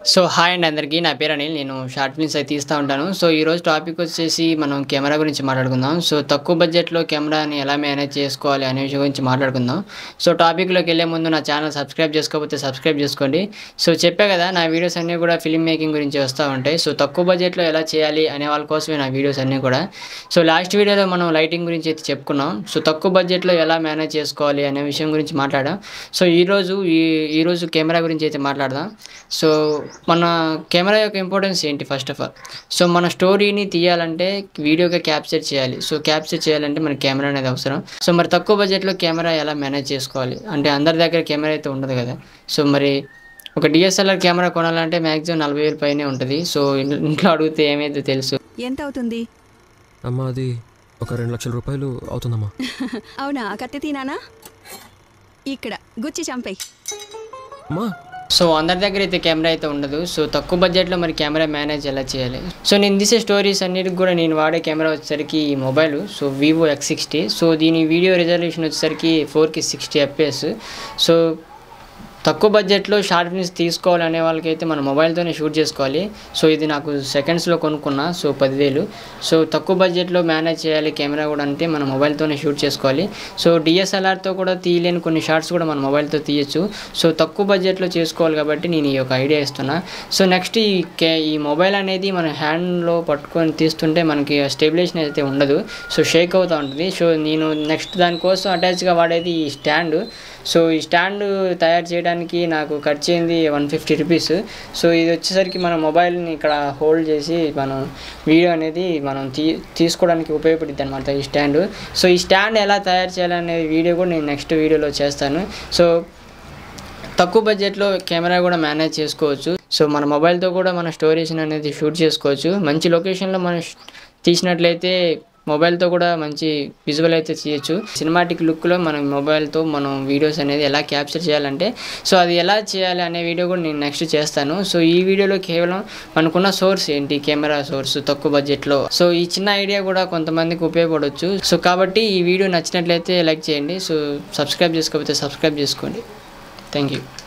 So hi అండి అందరికీ. నా పేరు అనిల్. నేను షార్ట్ ఫిల్మ్స్ అయితే తీస్తూ ఉంటాను. సో ఈరోజు టాపిక్ వచ్చేసి మనం కెమెరా గురించి మాట్లాడుకుందాం. సో తక్కువ బడ్జెట్‌లో కెమెరాని ఎలా మేనేజ్ చేసుకోవాలి అనే విషయం గురించి మాట్లాడుకుందాం. సో టాపిక్‌లోకి వెళ్ళే ముందు నా ఛానల్ సబ్స్క్రైబ్ చేసుకోకపోతే సబ్స్క్రైబ్ చేసుకోండి. సో చెప్పా కదా, నా వీడియోస్ అన్నీ కూడా ఫిల్మ్ మేకింగ్ గురించి వస్తూ ఉంటాయి. సో తక్కువ బడ్జెట్‌లో ఎలా చేయాలి అనే వాళ్ళ కోసమే నా వీడియోస్ అన్నీ కూడా. సో లాస్ట్ వీడియోలో మనం లైటింగ్ గురించి అయితే చెప్పుకున్నాం. సో తక్కువ బడ్జెట్‌లో ఎలా మేనేజ్ చేసుకోవాలి అనే విషయం గురించి మాట్లాడాం. సో ఈరోజు కెమెరా గురించి అయితే మాట్లాడదాం. సో మన కెమెరా యొక్క ఇంపార్టెన్స్ ఏంటి? ఫస్ట్ ఆఫ్ ఆల్, సో మన స్టోరీని తీయాలంటే వీడియోగా క్యాప్చర్ చేయాలి. సో క్యాప్చర్ చేయాలంటే మనకి కెమెరా అనేది అవసరం. సో మరి తక్కువ బడ్జెట్లో కెమెరా ఎలా మేనేజ్ చేసుకోవాలి అంటే అందరి దగ్గర కెమెరా అయితే ఉండదు కదా. సో మరి ఒక డిఎస్ఎల్ఆర్ కెమెరా కొనాలంటే మ్యాక్సిమం 40,000 పైనే ఉంటుంది. సో ఇంట్లో అడిగితే ఏమైతే తెలుసు ఎంత అవుతుంది అమ్మా? అది ఒక 2 లక్షల రూపాయలు అవుతుందమ్మా. అవునా? కత్తి తీనానా? ఇక్కడ గుచ్చి చంపేయి. అమ్మా సో అందరి దగ్గర అయితే కెమెరా అయితే ఉండదు. సో తక్కువ బడ్జెట్లో మరి కెమెరా మేనేజ్ ఎలా చేయాలి? సో నేను తీసే స్టోరీస్ అన్నిటికి కూడా నేను వాడే కెమెరా వచ్చేసరికి ఈ mobile, so Vivo X60. So దీని వీడియో రిజల్యూషన్ వచ్చేసరికి 4K 60 FPS. సో తక్కువ బడ్జెట్లో షార్ట్ ఫిల్మ్స్ తీసుకోవాలనే వాళ్ళకైతే మన మొబైల్తోనే షూట్ చేసుకోవాలి. సో ఇది నాకు సెకండ్స్లో కొనుక్కున్నా. సో 10,000. సో తక్కువ బడ్జెట్లో మేనేజ్ చేయాలి కెమెరా కూడా అంటే మన మొబైల్తోనే షూట్ చేసుకోవాలి. సో డిఎస్ఎల్ఆర్తో కూడా తీయలేని కొన్ని షార్ట్స్ కూడా మన మొబైల్తో తీయచ్చు. సో తక్కువ బడ్జెట్లో చేసుకోవాలి కాబట్టి నేను ఈ యొక్క ఐడియా ఇస్తున్నా. సో నెక్స్ట్ ఈ మొబైల్ అనేది మన హ్యాండ్లో పట్టుకొని తీస్తుంటే మనకి స్టెబిలైజేషన్ అయితే ఉండదు. సో షేక్ అవుతూ ఉంటుంది. సో నేను నెక్స్ట్ దానికోసం అటాచ్గా వాడేది ఈ స్టాండ్. సో ఈ స్టాండ్ తయారు చేయడానికి నాకు ఖర్చు అయింది 150 రూపీస్. సో ఇది వచ్చేసరికి మన మొబైల్ని ఇక్కడ హోల్డ్ చేసి మనం వీడియో అనేది మనం తీసుకోవడానికి ఉపయోగపడుతుంది అనమాట ఈ స్టాండ్. సో ఈ స్టాండ్ ఎలా తయారు చేయాలనే వీడియో కూడా నేను నెక్స్ట్ వీడియోలో చేస్తాను. సో తక్కువ బడ్జెట్లో కెమెరా కూడా మేనేజ్ చేసుకోవచ్చు. సో మన మొబైల్తో కూడా మన స్టోరీస్ అనేది షూట్ చేసుకోవచ్చు. మంచి లొకేషన్లో మనం తీసినట్లయితే మొబైల్తో కూడా మంచి విజువల్ అయితే చేయొచ్చు. సినిమాటిక్ లుక్లో మనం మొబైల్తో మనం వీడియోస్ అనేది ఎలా క్యాప్చర్ చేయాలంటే సో అది ఎలా చేయాలి అనే వీడియో కూడా నేను నెక్స్ట్ చేస్తాను. సో ఈ వీడియోలో కేవలం మనకున్న సోర్స్ ఏంటి, కెమెరా సోర్స్ తక్కువ బడ్జెట్లో. సో ఈ చిన్న ఐడియా కూడా కొంతమందికి ఉపయోగపడవచ్చు. సో కాబట్టి ఈ వీడియో నచ్చినట్లయితే లైక్ చేయండి. సో సబ్స్క్రైబ్ చేసుకోకపోతే సబ్స్క్రైబ్ చేసుకోండి. Thank you.